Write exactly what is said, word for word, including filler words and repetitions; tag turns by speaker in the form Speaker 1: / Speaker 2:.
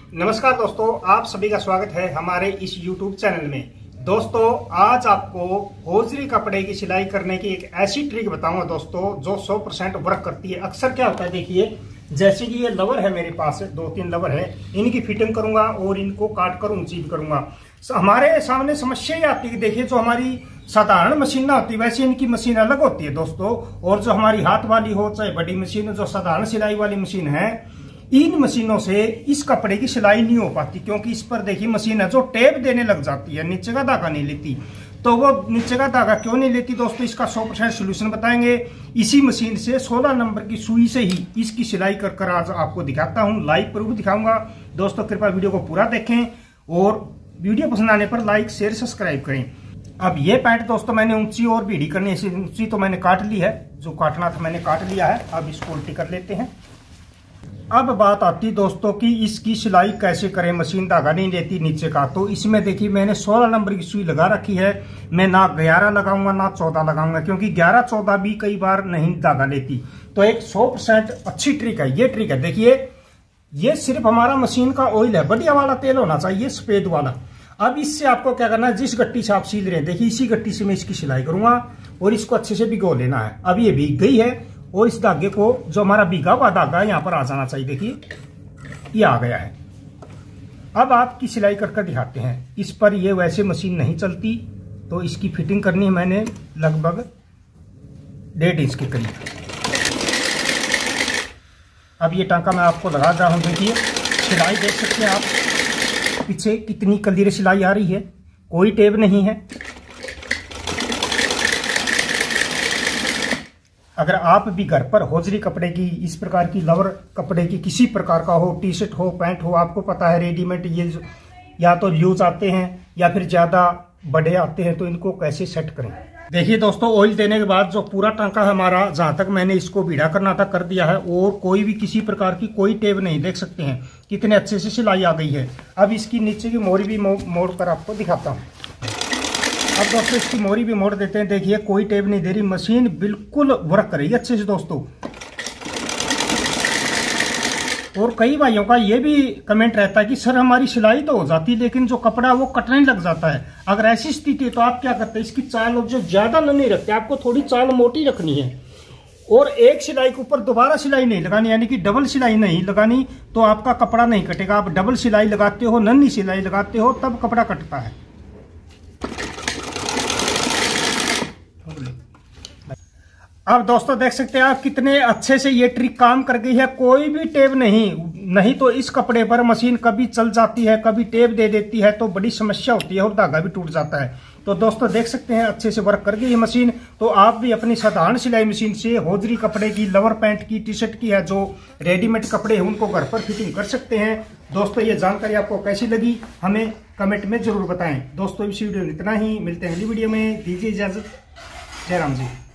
Speaker 1: नमस्कार दोस्तों, आप सभी का स्वागत है हमारे इस यूट्यूब चैनल में। दोस्तों, आज आपको होजरी कपड़े की सिलाई करने की एक ऐसी ट्रिक बताऊंगा दोस्तों जो सौ परसेंट वर्क करती है। अक्सर क्या होता है, देखिए जैसे कि ये लवर है मेरे पास, दो तीन लवर है, इनकी फिटिंग करूंगा और इनको काट कर ऊंची भी करूंगा। हमारे सामने समस्या ये आती है, देखिए जो हमारी साधारण मशीन ना होती वैसे इनकी मशीन अलग होती है दोस्तों, और जो हमारी हाथ वाली हो चाहे बड़ी मशीन, जो साधारण सिलाई वाली मशीन है, इन मशीनों से इस कपड़े की सिलाई नहीं हो पाती, क्योंकि इस पर देखिए मशीन है जो टेप देने लग जाती है, नीचे का धागा नहीं लेती। तो वो नीचे का धागा क्यों नहीं लेती दोस्तों, इसका सौ परसेंट सोल्यूशन बताएंगे। इसी मशीन से सोलह नंबर की सुई से ही इसकी सिलाई कर कर आज आपको दिखाता हूँ, लाइव प्रूफ दिखाऊंगा। दोस्तों कृपया वीडियो को पूरा देखें और वीडियो पसंद आने पर लाइक शेयर सब्सक्राइब करें। अब ये पैंट दोस्तों मैंने ऊंची और भीड़ी करनी है, ऊंची तो मैंने काट ली है, जो काटना था मैंने काट लिया है। अब इसको उल्टी कर लेते हैं। अब बात आती दोस्तों कि इसकी सिलाई कैसे करें, मशीन धागा नहीं लेती नीचे का। तो इसमें देखिए मैंने सोलह नंबर की सुई लगा रखी है। मैं ना ग्यारह लगाऊंगा ना चौदह लगाऊंगा, क्योंकि ग्यारह चौदह भी कई बार नहीं धागा लेती। तो एक सौ परसेंट अच्छी ट्रिक है ये। ट्रिक है देखिए, ये सिर्फ हमारा मशीन का ऑयल है, बढ़िया वाला तेल होना चाहिए, सफेद वाला। अब इससे आपको क्या करना है, जिस गट्टी से आप सील रहे हैं, देखिए इसी गट्टी से मैं इसकी सिलाई करूंगा और इसको अच्छे से भिगो लेना है। अब ये भीग गई है और इस धागे को, जो हमारा भीगा हुआ धागा है, यहाँ पर आ जाना चाहिए। देखिए ये आ गया है। अब आपकी सिलाई कर कर दिखाते हैं। इस पर ये वैसे मशीन नहीं चलती, तो इसकी फिटिंग करनी है मैंने लगभग डेढ़ इंच के करीब। अब ये टांका मैं आपको लगा रहा हूं, देखिए सिलाई देख सकते हैं आप, पीछे कितनी कलीरे सिलाई आ रही है, कोई टेप नहीं है। अगर आप भी घर पर होजरी कपड़े की, इस प्रकार की लवर कपड़े की, किसी प्रकार का हो, टी शर्ट हो, पैंट हो, आपको पता है रेडीमेड ये या तो लूज आते हैं या फिर ज्यादा बड़े आते हैं, तो इनको कैसे सेट करें। देखिए दोस्तों, ऑयल देने के बाद जो पूरा टांका हमारा, जहां तक मैंने इसको भीड़ा करना था कर दिया है, और कोई भी किसी प्रकार की कोई टेप नहीं, देख सकते हैं कितने अच्छे से सिलाई आ गई है। अब इसकी नीचे की मोरी भी मोड़ कर आपको दिखाता हूँ। अब दोस्तों इसकी मोरी भी मोड़ देते हैं। देखिए कोई टेप नहीं दे रही, मशीन बिल्कुल वर्क करेगी अच्छे से दोस्तों। और कई भाइयों का ये भी कमेंट रहता है कि सर हमारी सिलाई तो हो जाती है लेकिन जो कपड़ा वो कटने लग जाता है। अगर ऐसी स्थिति है तो आप क्या करते हैं, इसकी चाल जो ज्यादा नहीं रखते, आपको थोड़ी चाल मोटी रखनी है और एक सिलाई के ऊपर दोबारा सिलाई नहीं लगानी, यानी कि डबल सिलाई नहीं लगानी, तो आपका कपड़ा नहीं कटेगा। आप डबल सिलाई लगाते हो, नन्ही सिलाई लगाते हो, तब कपड़ा कटता है। अब दोस्तों देख सकते हैं आप कितने अच्छे से ये ट्रिक काम कर गई है। कोई भी टेप नहीं, नहीं तो इस कपड़े पर मशीन कभी चल जाती है, कभी टेप दे देती है, तो बड़ी समस्या होती है और धागा भी टूट जाता है। तो दोस्तों देख सकते हैं अच्छे से वर्क कर गई है मशीन। तो आप भी अपनी साधारण सिलाई मशीन से होजरी कपड़े की, लवर पैंट की, टी शर्ट की है, जो रेडीमेड कपड़े हैं, उनको घर पर फिटिंग कर सकते हैं। दोस्तों ये जानकारी आपको कैसी लगी हमें कमेंट में जरूर बताएं। दोस्तों इस वीडियो में इतना ही, मिलते हैं अगली वीडियो में, दीजिए इजाजत। जय राम जी।